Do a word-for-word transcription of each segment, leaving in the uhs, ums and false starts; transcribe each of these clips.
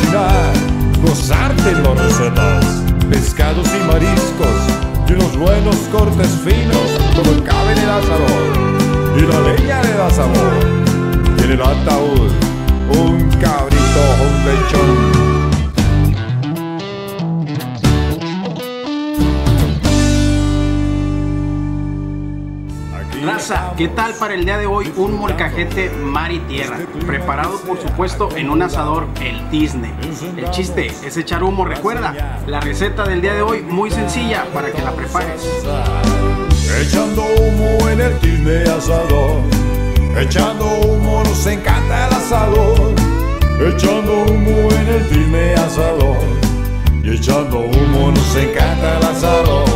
cocinar, gozarte en las recetas, pescados y mariscos y unos buenos cortes finos. Todo cabe en el asador y la leña le da sabor. Y en el ataúd un cabrito, un lechón. Raza, ¿qué tal para el día de hoy? Un molcajete mar y tierra, preparado por supuesto en un asador El Tizne. El chiste es echar humo, recuerda. La receta del día de hoy muy sencilla para que la prepares. Echando humo en el Tizne asador, echando humo nos encanta el asador. Echando humo en el Tizne asador, y echando humo nos encanta el asador.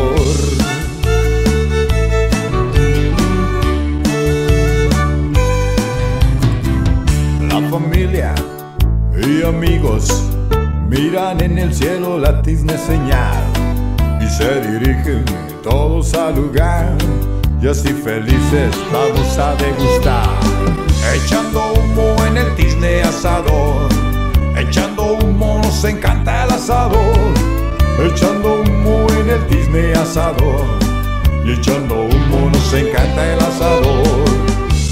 Familia y amigos miran en el cielo la Tizne señal y se dirigen todos al lugar, y así felices vamos a degustar. Echando humo en el Tizne asador, echando humo nos encanta el asador. Echando humo en el Tizne asador, y echando humo nos encanta el asador.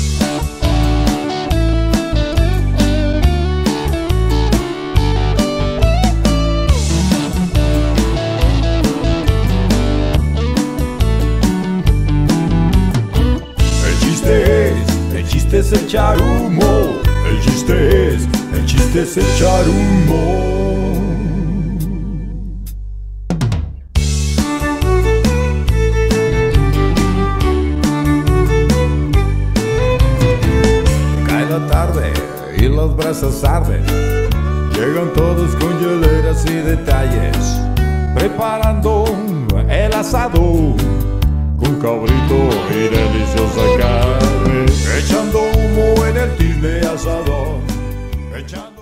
El chiste es echar humo, el chiste es, el chiste es echar humo. Cae la tarde y las brasas arden, llegan todos con hieleras y detalles, preparando el asado con cabrito y deliciosa carne. Echando humo en el Tizne asador, echando